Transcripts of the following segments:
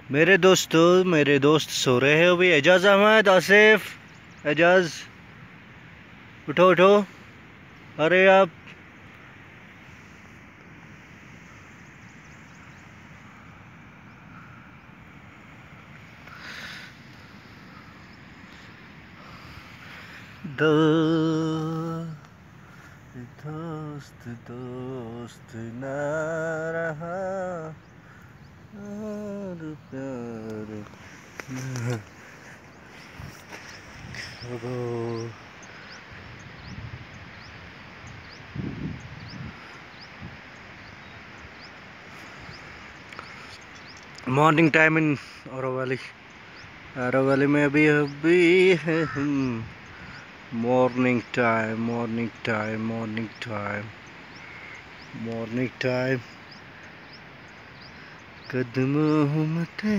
मेरे दोस्त सो रहे हैं अभी। एजाज अहमद, आसिफ, एजाज, उठो उठो, अरे आप। दोस्त दोस्त न रहा और प्यार न करो। Morning time in औरवली। औरवली में अभी अभी है हम। Morning time, morning time, morning time, morning time. कदमों मते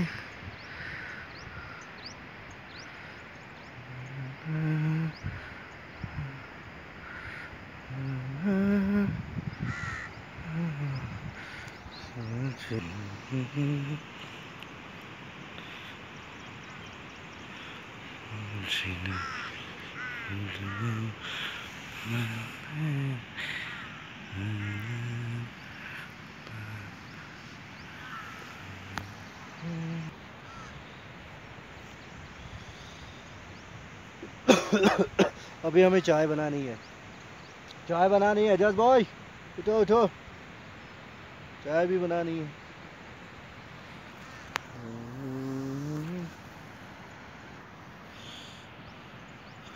अभी हमें चाय बनानी है। चाय बनानी है एजाज बॉय, उठो उठो, चाय भी बनानी है।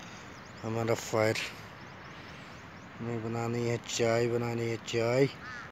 हमारा फायर में बनानी है चाय, बनानी है चाय।